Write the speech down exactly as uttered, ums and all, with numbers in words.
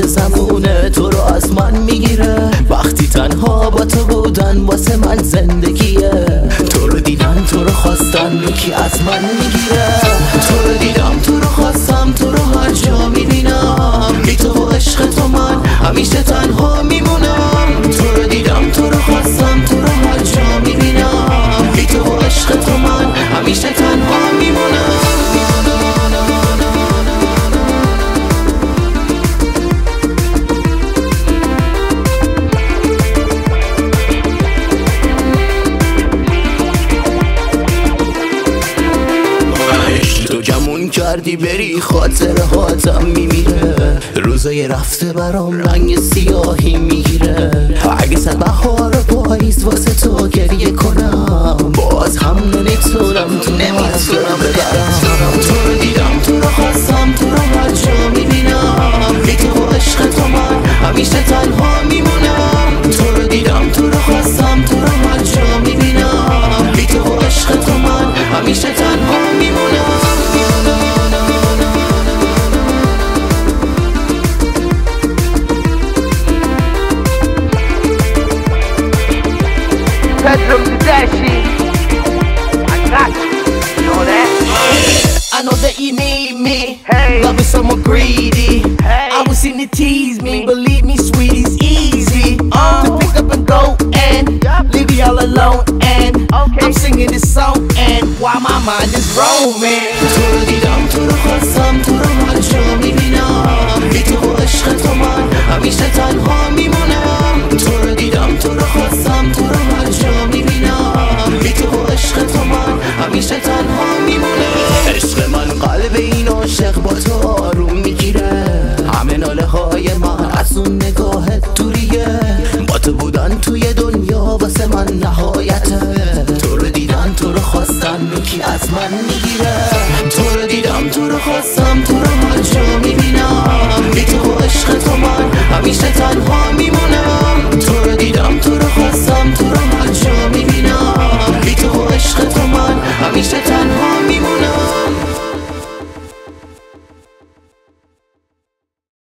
مثل زمونه تو رو از من میگیره. وقتی تنها با تو بودن واسه من زندگیه. تو رو دیدن تو رو خواستن یکی از من میگیره. تو رو دیدم تو رو خواستم تو رو هر جا میبینم. بی تو و عشق تو من همیشه تنها میمونم. تو رو دیدم تو رو خواستم تو رو هر جا میبینم. بی تو و عشق تو من همیشه تنها میمونم. تو گمون کردی بری خاطر هاتم میمیره. روزای رفته برام رنگ سیاهی میگیره. اگه صد بهار پاییز واسه تو گریه کنم باز هم نمیتونم تو نمیتونم ببرم. تو رو دیدم تو رو خواستم تو رو هر جا میبینم. بی تو و عشق تو من همیشه تنها میمونم. تو رو دیدم تو رو خواستم تو رو هر جا میبینم. بی تو و عشق تو من همیشه تنها میمونم. Pedro Tedeschi, I got you, you know that? I know that you need me. Hey. Love is someone greedy. Hey. I was in to tease me. Believe me, sweetie's easy Oh. to pick up and go and Yep. leave y'all alone. And Okay. I'm singing this song and while my mind is roaming. تو رو دیدم تو رو خواستم تو رو هر جا میبینم. بی تو و عشق تو من همیشه تنها میمونم. تو رو دیدم تو رو خواستم تو رو هر جا میبینم. بی تو و عشق تو من همیشه تنها میمونم. عشق من قلب این عاشق با تو آروم میگیره. همه ناله های من از اون نگاهت دوریه. با تو بودن توی دنیا واسه من نهایته. تو رو دیدن تو رو خواستن یکی از من میگیره. تو رو دیدم تو رو خواستم تو رو هر جا میبینم. بی تو و عشق تو من همیشه تنها میمونم. تو رو دیدم تو رو خواستم تو رو هر جا میبینم. بی تو و عشق تو من همیشه تنها میمونم.